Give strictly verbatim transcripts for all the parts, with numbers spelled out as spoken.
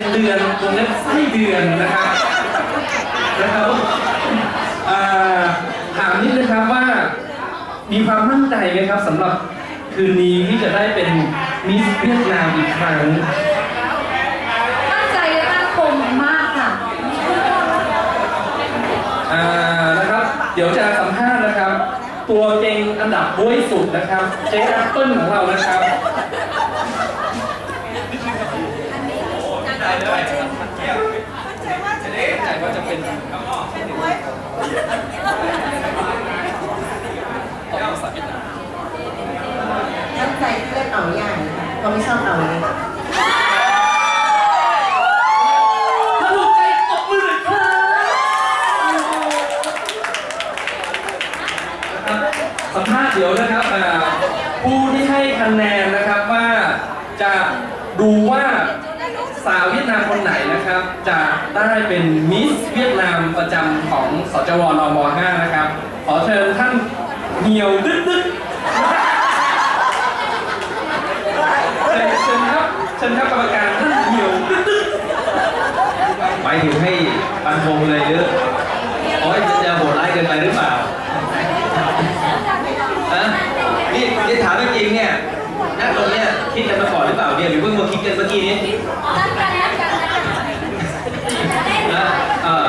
เดือนตรงนี้ไส้เดือนนะครับนะครับถามนิดนะครับว่ามีความมั่นใจไหมครับสำหรับคืนนี้ที่จะได้เป็นมิสเวียดนามอีกครั้งมั่นใจและมั่นคงมากค่ะอ่านะครับเดี๋ยวจะสัมภาษณ์นะครับตัวเก่งอันดับบ้วยสุดนะครับเจ๊แอปเปิ้ลของเรานะครับใจว่าจะเป็นตั้งใจเพื่อนเอาอย่างเขาไม่ชอบเอาเลยถ้าถูกใจตบมือเลยครับสัมภาษณ์เดี๋ยวนะครับผู้ที่ให้คะแนนนะครับว่าจะดูว่าสาวเวียดนามคนไหนนะครับจะได้เป็นมิสเวียดนามประจำของสจวนม.ห้านะครับขอเชิญท่านเหี่ยวดึ๊ดดึ๊ดเชิญครับเชิญครับกรรมการท่านเหี่ยวดึ๊ดดึ๊ดหมายถึงให้ปันธงเลยเยอะโอ้ยจะโหดร้ายเกินไปหรือเปล่าฮะนี่นี่ถามจริงเนี่ยนั่งตรงเนี้ยคิดกันมาก่อนหรือเปล่าเนี่ยหรือเพิ่งมาคิดกันเมื่อกี้นี้นะเออ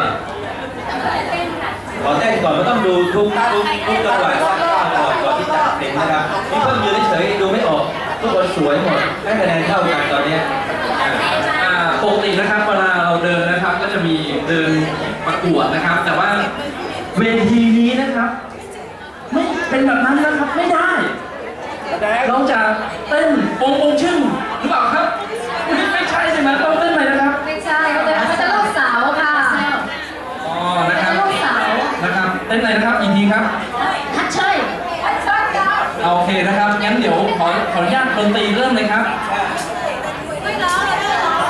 ขอแจ้งก่อนว่าต้องดูทุกทุกทุกจังหวะก่อนก่อนที่จะเห็นนะครับนี่เพิ่งยืนเฉยดูไม่ออกทุกคนสวยหมดให้คะแนนเท่ากันตอนนี้ปกตินะครับเวลาเราเดินนะครับก็จะมีเดินประกวดนะครับแต่ว่าเวทีนี้นะครับไม่เป็นแบบนั้นนะครับไม่ได้เราจะเต้นองค์องค์ชึ่งหรือเปล่าครับไม่ใช่ใช่ไหมต้องเต้นไหมนะครับไม่ใช่เขาจะเขาจะลูกสาวค่ะอ๋อนะครับลูกสาวนะครับเต้นไหนนะครับอีกทีครับฮัทเชยโอเคนะครับงั้นเดี๋ยวขอขออนุญาตดนตรีเริ่มเลยครับไม่ร้องเลยไม่ร้อง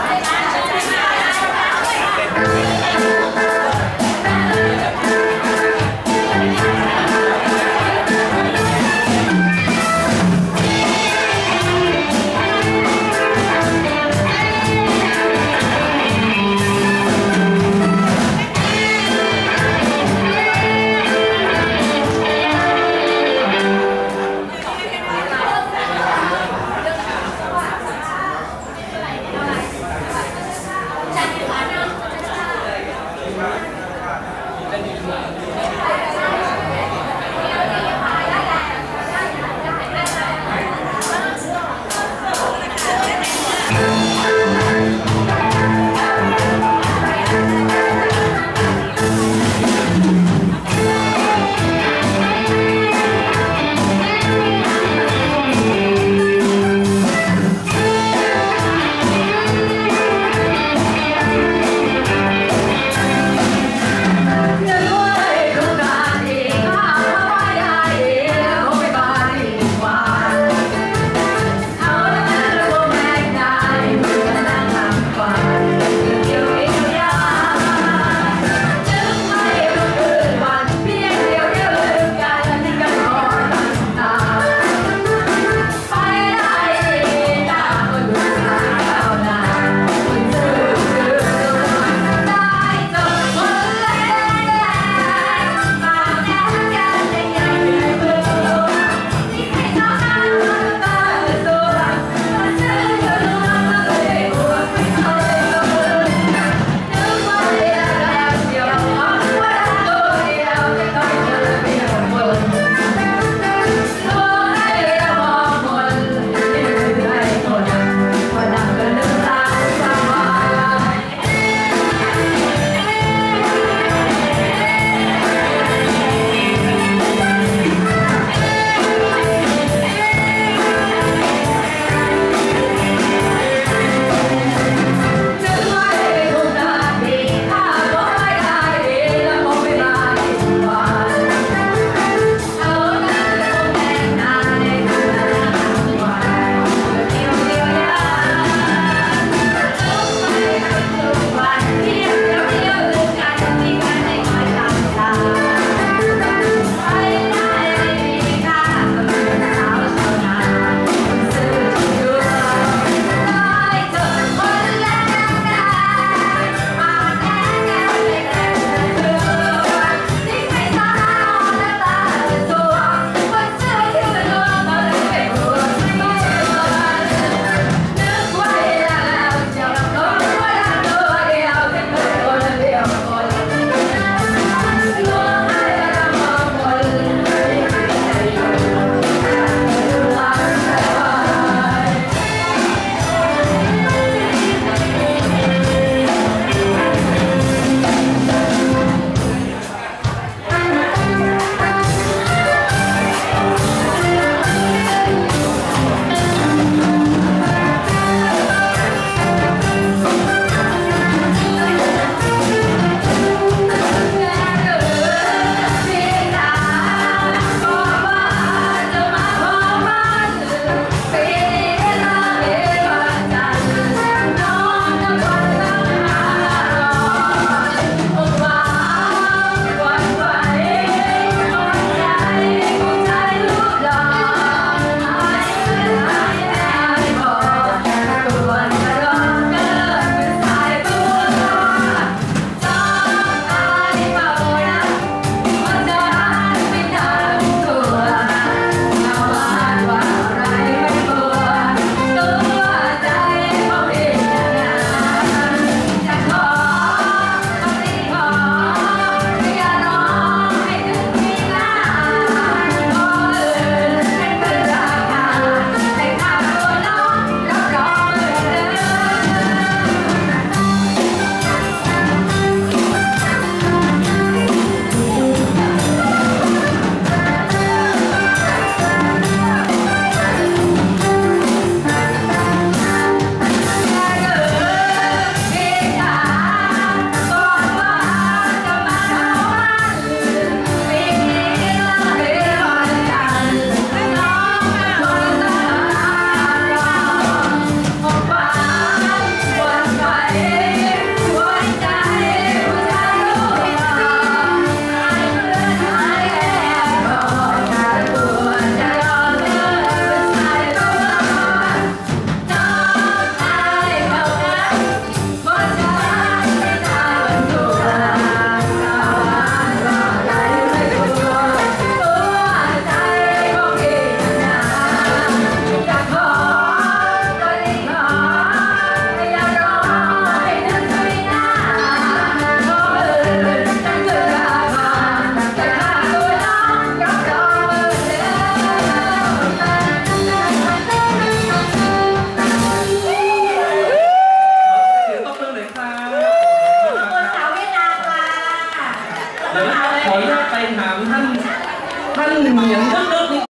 เดี๋ยวขออนุญาตไปถามท่านท่านเหมียนเลิกๆ